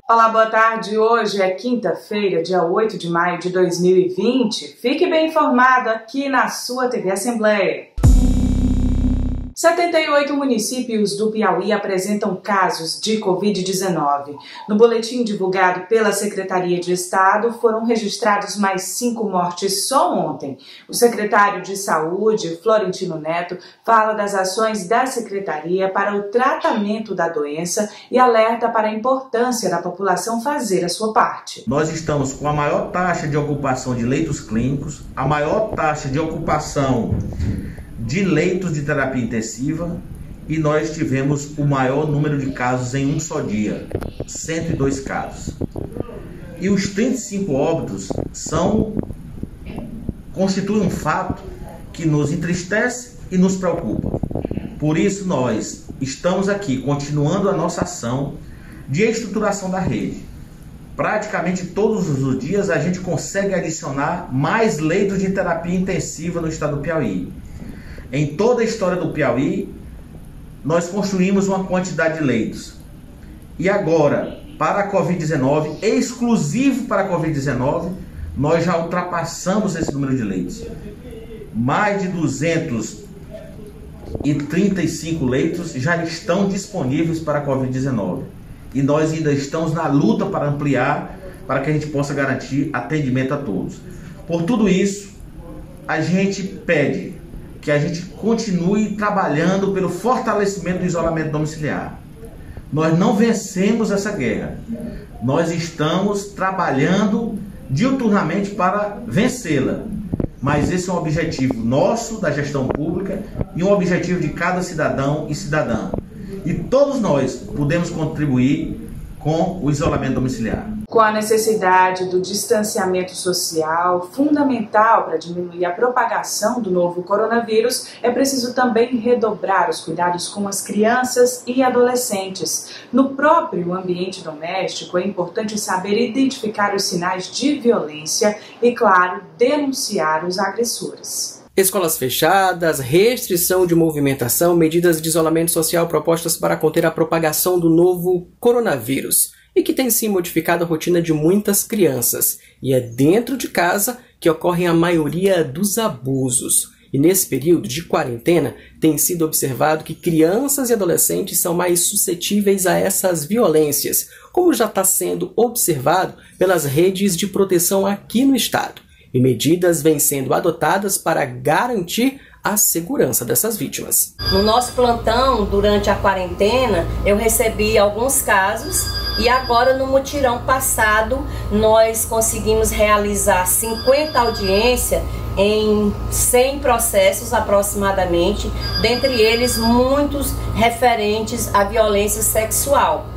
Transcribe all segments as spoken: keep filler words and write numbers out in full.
Olá, boa tarde. Hoje é quinta-feira, dia oito de maio de dois mil e vinte. Fique bem informado aqui na sua T V Assembleia. setenta e oito municípios do Piauí apresentam casos de covid dezenove. No boletim divulgado pela Secretaria de Estado, foram registrados mais cinco mortes só ontem. O secretário de Saúde, Florentino Neto, fala das ações da Secretaria para o tratamento da doença e alerta para a importância da população fazer a sua parte. Nós estamos com a maior taxa de ocupação de leitos clínicos, a maior taxa de ocupação de leitos de terapia intensiva e nós tivemos o maior número de casos em um só dia, cento e dois casos. E os trinta e cinco óbitos são, constituem um fato que nos entristece e nos preocupa. Por isso nós estamos aqui continuando a nossa ação de estruturação da rede. Praticamente todos os dias a gente consegue adicionar mais leitos de terapia intensiva no estado do Piauí. Em toda a história do Piauí, nós construímos uma quantidade de leitos. E agora, para a covid dezenove, exclusivo para a covid dezenove, nós já ultrapassamos esse número de leitos. Mais de duzentos e trinta e cinco leitos já estão disponíveis para a covid dezenove. E nós ainda estamos na luta para ampliar, para que a gente possa garantir atendimento a todos. Por tudo isso, a gente pede que a gente continue trabalhando pelo fortalecimento do isolamento domiciliar. Nós não vencemos essa guerra. Nós estamos trabalhando diuturnamente para vencê-la. Mas esse é um objetivo nosso, da gestão pública, e um objetivo de cada cidadão e cidadã. E todos nós podemos contribuir com o isolamento domiciliar. Com a necessidade do distanciamento social, fundamental para diminuir a propagação do novo coronavírus, é preciso também redobrar os cuidados com as crianças e adolescentes. No próprio ambiente doméstico, é importante saber identificar os sinais de violência e, claro, denunciar os agressores. Escolas fechadas, restrição de movimentação, medidas de isolamento social propostas para conter a propagação do novo coronavírus e que tem sim modificado a rotina de muitas crianças. E é dentro de casa que ocorrem a maioria dos abusos. E nesse período de quarentena tem sido observado que crianças e adolescentes são mais suscetíveis a essas violências, como já está sendo observado pelas redes de proteção aqui no estado. E medidas vêm sendo adotadas para garantir a segurança dessas vítimas. No nosso plantão, durante a quarentena, eu recebi alguns casos e agora no mutirão passado nós conseguimos realizar cinquenta audiências em cem processos aproximadamente, dentre eles muitos referentes à violência sexual.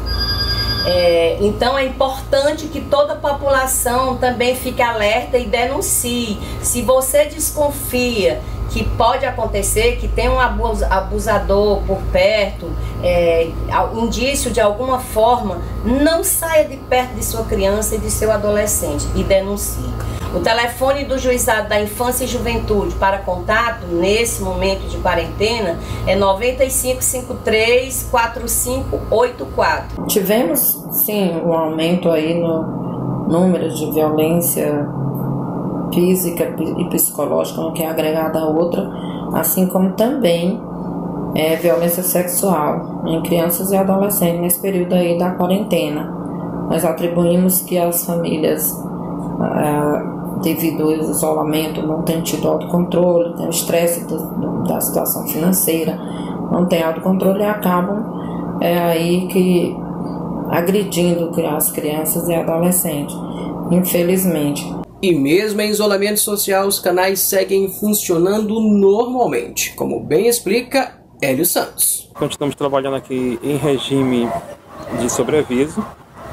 É, então é importante que toda a população também fique alerta e denuncie. Se você desconfia que pode acontecer, que tem um abusador por perto, é, indício de alguma forma, não saia de perto de sua criança e de seu adolescente e denuncie. O telefone do Juizado da Infância e Juventude para contato, nesse momento de quarentena, é nove cinco cinco três, quatro cinco oito quatro. Tivemos, sim, um aumento aí no número de violência física e psicológica, uma que é agregada a outra, assim como também é, violência sexual em crianças e adolescentes nesse período aí da quarentena. Nós atribuímos que as famílias, ah, devido ao isolamento, não têm tido autocontrole, tem o estresse do, do, da situação financeira, não tem autocontrole e acabam é, aí que agredindo as crianças e adolescentes, infelizmente. E mesmo em isolamento social, os canais seguem funcionando normalmente, como bem explica Hélio Santos. Continuamos trabalhando aqui em regime de sobreaviso,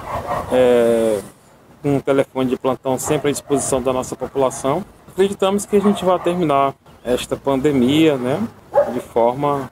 é, com um telefone de plantão sempre à disposição da nossa população. Acreditamos que a gente vai terminar esta pandemia, né, de forma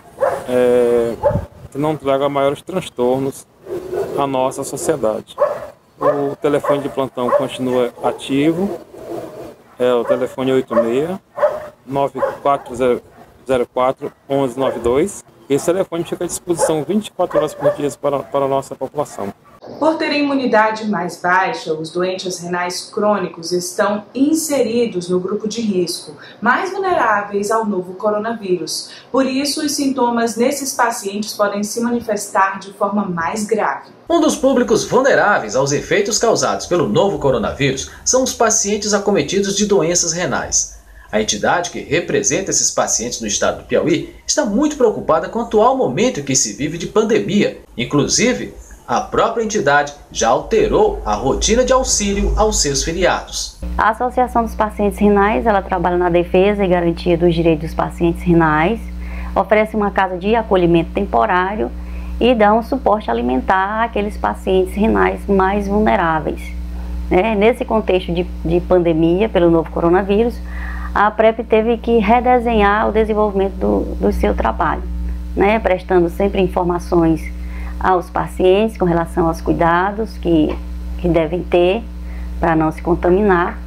é, que não traga maiores transtornos à nossa sociedade. O telefone de plantão continua ativo, é o telefone oito seis, nove quatro zero zero quatro, um um nove dois. Esse telefone fica à disposição vinte e quatro horas por dia para, para a nossa população. Por terem imunidade mais baixa, os doentes renais crônicos estão inseridos no grupo de risco, mais vulneráveis ao novo coronavírus. Por isso, os sintomas nesses pacientes podem se manifestar de forma mais grave. Um dos públicos vulneráveis aos efeitos causados pelo novo coronavírus são os pacientes acometidos de doenças renais. A entidade que representa esses pacientes no estado do Piauí está muito preocupada com o atual momento em que se vive de pandemia. Inclusive, a própria entidade já alterou a rotina de auxílio aos seus filiados. A Associação dos Pacientes Renais, ela trabalha na defesa e garantia dos direitos dos pacientes renais, oferece uma casa de acolhimento temporário e dá um suporte alimentar àqueles pacientes renais mais vulneráveis. É, nesse contexto de, de pandemia pelo novo coronavírus, a PrEP teve que redesenhar o desenvolvimento do, do seu trabalho, né, prestando sempre informações aos pacientes com relação aos cuidados que, que devem ter para não se contaminar,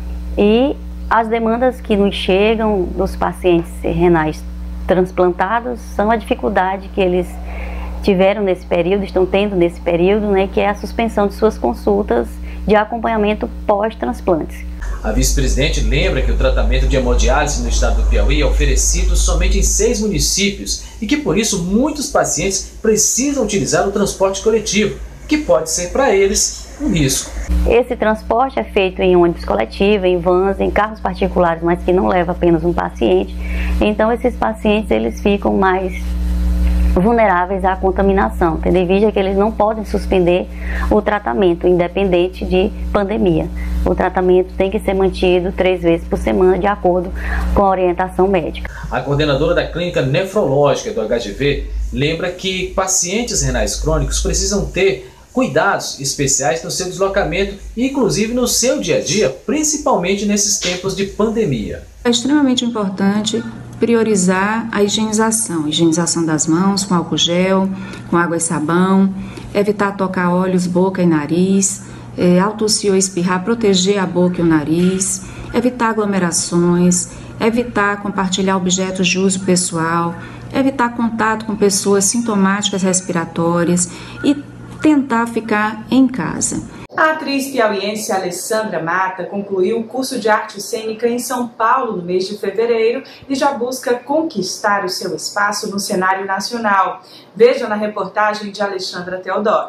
e as demandas que nos chegam dos pacientes renais transplantados são a dificuldade que eles tiveram nesse período, estão tendo nesse período, né, que é a suspensão de suas consultas de acompanhamento pós-transplantes. A vice-presidente lembra que o tratamento de hemodiálise no estado do Piauí é oferecido somente em seis municípios e que, por isso, muitos pacientes precisam utilizar o transporte coletivo, que pode ser para eles um risco. Esse transporte é feito em ônibus coletivo, em vans, em carros particulares, mas que não leva apenas um paciente. Então, esses pacientes eles ficam mais vulneráveis à contaminação, tendo em vista que eles não podem suspender o tratamento, independente de pandemia. O tratamento tem que ser mantido três vezes por semana, de acordo com a orientação médica. A coordenadora da clínica nefrológica do H G V lembra que pacientes renais crônicos precisam ter cuidados especiais no seu deslocamento e inclusive no seu dia a dia, principalmente nesses tempos de pandemia. É extremamente importante priorizar a higienização, higienização das mãos com álcool gel, com água e sabão, evitar tocar olhos, boca e nariz, é, ao tossir ou espirrar, proteger a boca e o nariz, evitar aglomerações, evitar compartilhar objetos de uso pessoal, evitar contato com pessoas sintomáticas respiratórias e tentar ficar em casa. A atriz piauiense Alessandra Mata concluiu o curso de arte cênica em São Paulo no mês de fevereiro e já busca conquistar o seu espaço no cenário nacional. Veja na reportagem de Alexandra Teodoro.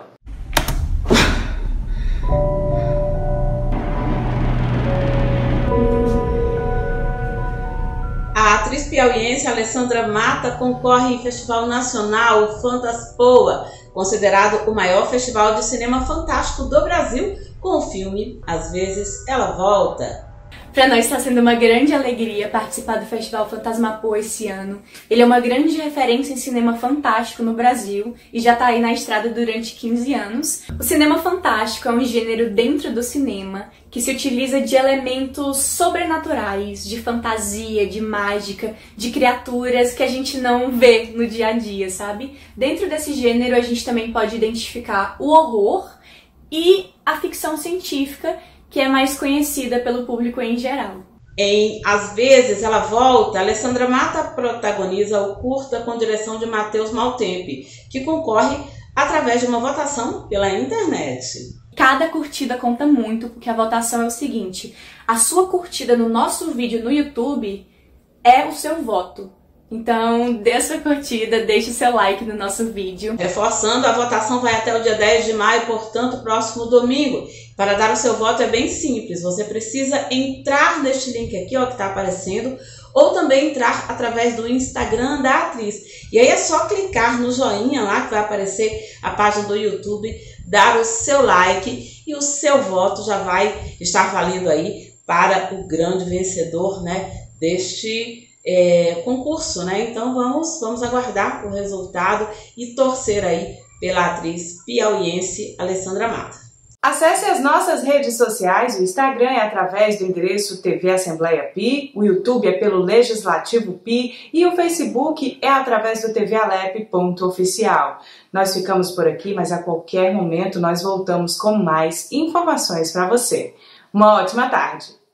A atriz piauiense Alessandra Mata concorre em Festival Nacional, o Fantaspoa, considerado o maior festival de cinema fantástico do Brasil, com o filme Às Vezes Ela Volta. Para nós está sendo uma grande alegria participar do Festival Fantasmapoa esse ano. Ele é uma grande referência em cinema fantástico no Brasil e já está aí na estrada durante quinze anos. O cinema fantástico é um gênero dentro do cinema que se utiliza de elementos sobrenaturais, de fantasia, de mágica, de criaturas que a gente não vê no dia a dia, sabe? Dentro desse gênero a gente também pode identificar o horror e a ficção científica, que é mais conhecida pelo público em geral. Em Às Vezes Ela Volta, Alessandra Mata protagoniza o curta com direção de Matheus Maltempe, que concorre através de uma votação pela internet. Cada curtida conta muito, porque a votação é o seguinte: a sua curtida no nosso vídeo no YouTube é o seu voto. Então, dê a sua curtida, deixe o seu like no nosso vídeo. Reforçando, a votação vai até o dia dez de maio, portanto, próximo domingo. Para dar o seu voto é bem simples, você precisa entrar neste link aqui, ó, que está aparecendo, ou também entrar através do Instagram da atriz. E aí é só clicar no joinha lá, que vai aparecer a página do YouTube, dar o seu like e o seu voto já vai estar valendo aí para o grande vencedor, né, deste É, concurso, né? Então vamos, vamos aguardar o resultado e torcer aí pela atriz piauiense Alessandra Mata. Acesse as nossas redes sociais, o Instagram é através do endereço T V Assembleia Pi, o YouTube é pelo Legislativo Pi e o Facebook é através do T V Alep ponto oficial. Nós ficamos por aqui, mas a qualquer momento nós voltamos com mais informações para você. Uma ótima tarde!